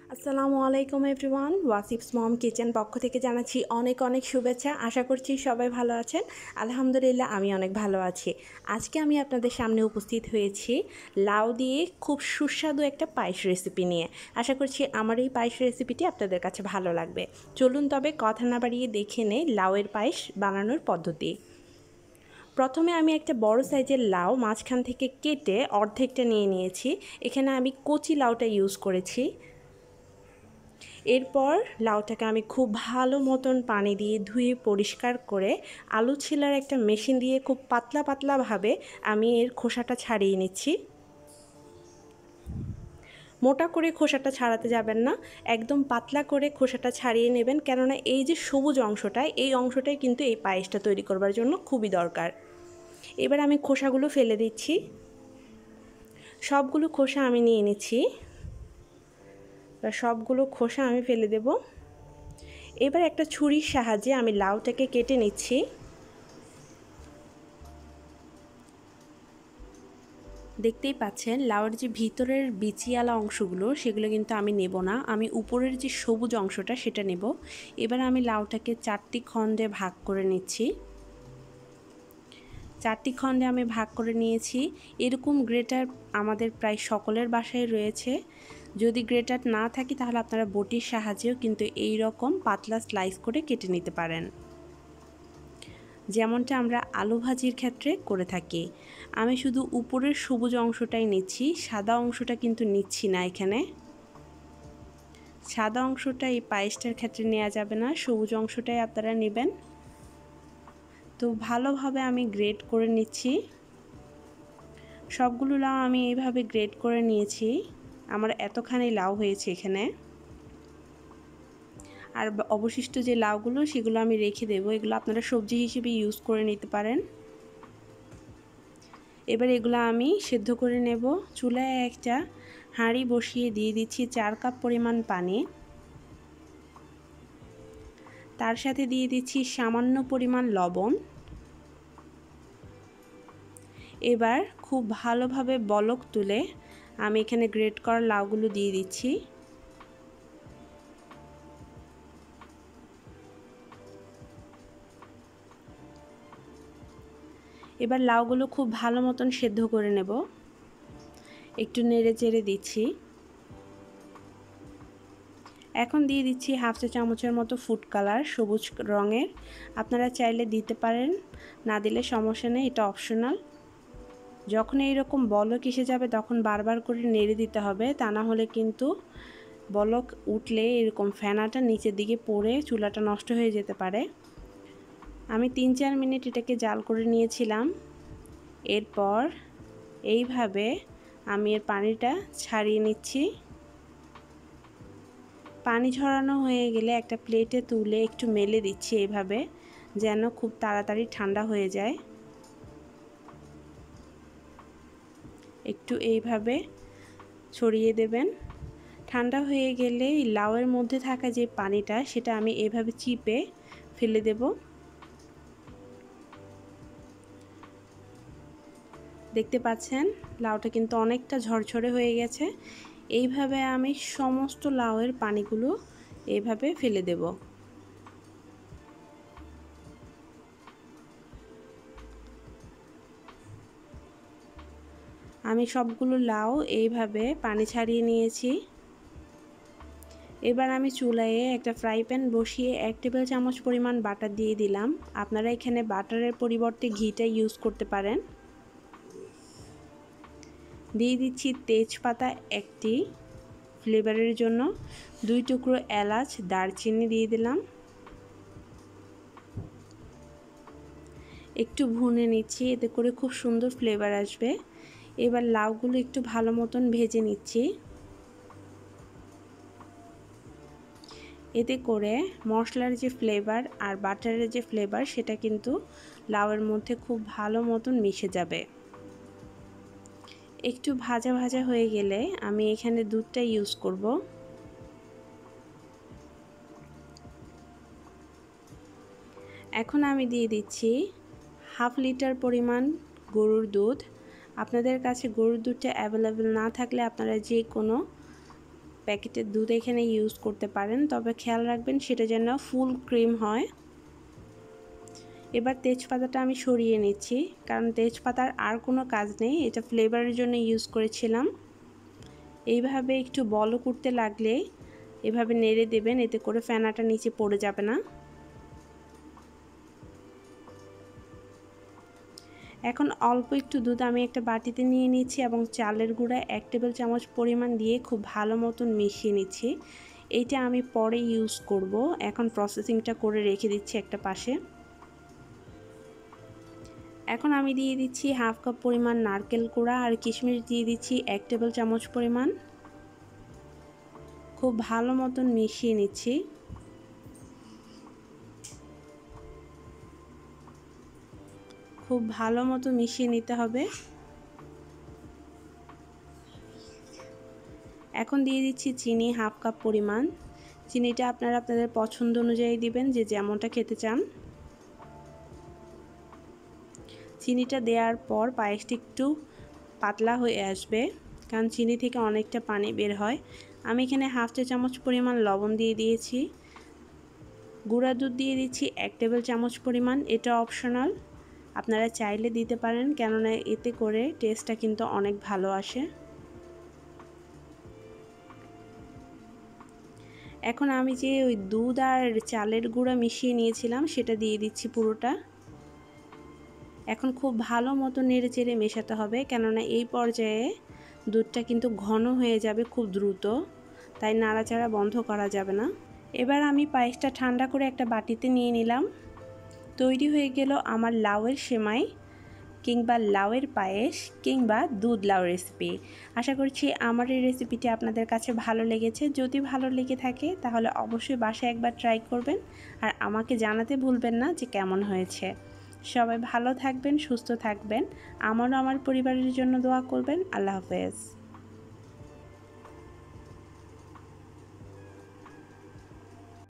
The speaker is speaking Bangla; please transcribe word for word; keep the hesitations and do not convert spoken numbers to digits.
আসসালামু আলাইকুম এভরিওয়ান, ওয়াসিফস মম কিচেন পক্ষ থেকে জানাচ্ছি অনেক অনেক শুভেচ্ছা। আশা করছি সবাই ভালো আছেন। আলহামদুলিল্লাহ আমি অনেক ভালো আছি। আজকে আমি আপনাদের সামনে উপস্থিত হয়েছি লাউ দিয়ে খুব সুস্বাদু একটা পায়েস রেসিপি নিয়ে। আশা করছি আমার এই পায়েস রেসিপিটি আপনাদের কাছে ভালো লাগবে। চলুন তবে কথা না বাড়িয়ে দেখে নেই লাউয়ের পায়েস বানানোর পদ্ধতি। প্রথমে আমি একটা বড় সাইজের লাউ মাঝখান থেকে কেটে অর্ধেকটা নিয়ে নিয়েছি। এখানে আমি কচি লাউটা ইউজ করেছি। এরপর লাউটাকে আমি খুব ভালো মতন পানি দিয়ে ধুয়ে পরিষ্কার করে আলু ছিলার একটা মেশিন দিয়ে খুব পাতলা পাতলাভাবে আমি এর খোসাটা ছাড়িয়ে নিচ্ছি। মোটা করে খোসাটা ছাড়াতে যাবেন না, একদম পাতলা করে খোসাটা ছাড়িয়ে নেবেন, কেননা এই যে সবুজ অংশটা, এই অংশটাই কিন্তু এই পায়েসটা তৈরি করবার জন্য খুবই দরকার। এবার আমি খোসাগুলো ফেলে দিচ্ছি। সবগুলো খোসা আমি নিয়ে নিচ্ছি। সবগুলো খোসা আমি ফেলে দেব। এবার একটা ছুরির সাহায্যে আমি লাউটাকে কেটে নিচ্ছি। দেখতেই পাচ্ছেন লাউয়ের যে ভিতরের বিচিওয়ালা অংশগুলো সেগুলো কিন্তু আমি নেব না, আমি উপরের যে সবুজ অংশটা সেটা নেব। এবার আমি লাউটাকে চারটি খণ্ডে ভাগ করে নিচ্ছি। চারটি খণ্ডে আমি ভাগ করে নিয়েছি। এরকম গ্রেটার আমাদের প্রায় সকলের বাসায় রয়েছে। যদি গ্রেটার না থাকে তাহলে আপনারা বটির সাহায্যেও কিন্তু এই রকম পাতলা স্লাইস করে কেটে নিতে পারেন, যেমনটা আমরা আলু ভাজির ক্ষেত্রে করে থাকি। আমি শুধু উপরের সবুজ অংশটাই নিচ্ছি, সাদা অংশটা কিন্তু নিচ্ছি না। এখানে সাদা অংশটা এই পায়েসটার ক্ষেত্রে নেওয়া যাবে না, সবুজ অংশটাই আপনারা নেবেন। তো ভালোভাবে আমি গ্রেট করে নিচ্ছি। সবগুলো লাউ আমি এইভাবে গ্রেট করে নিয়েছি। আমার এতখানি লাউ হয়েছে এখানে। আর অবশিষ্ট যে লাউগুলো সেগুলো আমি রেখে দেবো, এগুলো আপনারা সবজি হিসেবে ইউজ করে নিতে পারেন। এবার এগুলো আমি সেদ্ধ করে নেব। চুলায় একটা হাঁড়ি বসিয়ে দিয়ে দিচ্ছি চার কাপ পরিমাণ পানি। তার সাথে দিয়ে দিচ্ছি সামান্য পরিমাণ লবণ। এবার খুব ভালোভাবে বলক তুলে আমি এখানে গ্রেট করা লাউগুলো দিয়ে দিচ্ছি। এবার লাউগুলো খুব ভালো মতন সেদ্ধ করে নেব। একটু নেড়ে চেড়ে দিচ্ছি। এখন দিয়ে দিচ্ছি হাফ চা চামচের মতো ফুড কালার, সবুজ রঙের। আপনারা চাইলে দিতে পারেন, না দিলে সমস্যা নেই, এটা অপশনাল। যখন এইরকম বলক এসে যাবে তখন বারবার করে নেড়ে দিতে হবে, তা না হলে কিন্তু বলক উঠলে এরকম ফেনাটা নিচের দিকে পড়ে চুলাটা নষ্ট হয়ে যেতে পারে। আমি তিন চার মিনিট এটাকে জাল করে নিয়েছিলাম। এরপর এইভাবে আমি এর পানিটা ছাড়িয়ে নিচ্ছি। পানি ঝরানো হয়ে গেলে একটা প্লেটে তুলে একটু মেলে দিচ্ছি এইভাবে, যেন খুব তাড়াতাড়ি ঠান্ডা হয়ে যায়। একটু এইভাবে ছড়িয়ে দেবেন। ঠান্ডা হয়ে গেলে লাউয়ের মধ্যে থাকা যে পানিটা সেটা আমি এইভাবে চিপে ফেলে দেব। দেখতে পাচ্ছেন লাউটা কিন্তু অনেকটা ঝরঝরে হয়ে গেছে। এইভাবে আমি সমস্ত লাউয়ের পানিগুলো এইভাবে ফেলে দেব। আমি সবগুলো লাউ এইভাবে পানি ছাড়িয়ে নিয়েছি। এবার আমি চুলায় একটা ফ্রাই প্যান বসিয়ে এক টেবিল চামচ পরিমাণ বাটার দিয়ে দিলাম। আপনারা এখানে বাটারের পরিবর্তে ঘিটা ইউজ করতে পারেন। দিয়ে দিচ্ছি তেজপাতা একটি ফ্লেভারের জন্য, দুই টুকরো এলাচ, দারচিনি দিয়ে দিলাম। একটু ভুনে নিচ্ছি, এতে করে খুব সুন্দর ফ্লেভার আসবে। এবার লাউগুলো একটু ভালো মতন ভেজে নিচ্ছি। এতে করে মশলার যে ফ্লেভার আর বাটারের যে ফ্লেভার সেটা কিন্তু লাউয়ের মধ্যে খুব ভালো মতন মিশে যাবে। একটু ভাজা ভাজা হয়ে গেলে আমি এখানে দুধটা ইউজ করব। এখন আমি দিয়ে দিচ্ছি হাফ লিটার পরিমাণ গরুর দুধ। আপনাদের কাছে গরুর দুধটা অ্যাভেলেবেল না থাকলে আপনারা যে কোনো প্যাকেটের দুধ এখানে ইউজ করতে পারেন, তবে খেয়াল রাখবেন সেটা যেন ফুল ক্রিম হয়। এবার তেজপাতাটা আমি সরিয়ে নিচ্ছি, কারণ তেজপাতার আর কোনো কাজ নেই, এটা ফ্লেভারের জন্য ইউজ করেছিলাম। এইভাবে একটু বলক উঠতে লাগলে এভাবে নেড়ে দেবেন, এতে করে ফেনাটা নিচে পড়ে যাবে না। এখন অল্প একটু দুধ আমি একটা বাটিতে নিয়ে নিচ্ছি এবং চালের গুঁড়া এক টেবিল চামচ পরিমাণ দিয়ে খুব ভালো মতন মিশিয়ে নিচ্ছি। এইটা আমি পরে ইউজ করব, এখন প্রসেসিংটা করে রেখে দিচ্ছি একটা পাশে। এখন আমি দিয়ে দিচ্ছি হাফ কাপ পরিমাণ নারকেল কোড়া আর কিশমিশ দিয়ে দিচ্ছি এক টেবিল চামচ পরিমাণ। খুব ভালো মতন মিশিয়ে নিচ্ছি। খুব ভালো মতো মিশিয়ে নিতে হবে। এখন দিয়ে দিচ্ছি চিনি হাফ কাপ পরিমাণ। চিনিটা আপনারা আপনাদের পছন্দ অনুযায়ী দিবেন, যে যেমনটা খেতে চান। চিনিটা দেওয়ার পর পায়েসটা একটু পাতলা হয়ে আসবে, কারণ চিনি থেকে অনেকটা পানি বের হয়। আমি এখানে হাফ চা চামচ পরিমাণ লবণ দিয়ে দিয়েছি। গুঁড়া দুধ দিয়ে দিচ্ছি এক টেবিল চামচ পরিমাণ, এটা অপশনাল, আপনারা চাইলে দিতে পারেন, কেননা এতে করে টেস্টটা কিন্তু অনেক ভালো আসে। এখন আমি যে ওই দুধ আর চালের গুঁড়া মিশিয়ে নিয়েছিলাম সেটা দিয়ে দিচ্ছি পুরোটা। এখন খুব ভালো মতো নেড়ে চেড়ে মেশাতে হবে, কেননা এই পর্যায়ে দুধটা কিন্তু ঘন হয়ে যাবে খুব দ্রুত, তাই নাড়াচাড়া বন্ধ করা যাবে না। এবার আমি পায়েসটা ঠান্ডা করে একটা বাটিতে নিয়ে নিলাম। তৈরি হয়ে গেল আমার লাউয়ের সেমাই কিংবা লাউয়ের পায়েস কিংবা দুধ লাউ রেসিপি। আশা করছি আমার এই রেসিপিটি আপনাদের কাছে ভালো লেগেছে। যদি ভালো লেগে থাকে তাহলে অবশ্যই বাসায় একবার ট্রাই করবেন, আর আমাকে জানাতে ভুলবেন না যে কেমন হয়েছে। সবাই ভালো থাকবেন, সুস্থ থাকবেন, আমারও আমার পরিবারের জন্য দোয়া করবেন। আল্লাহ হাফেজ।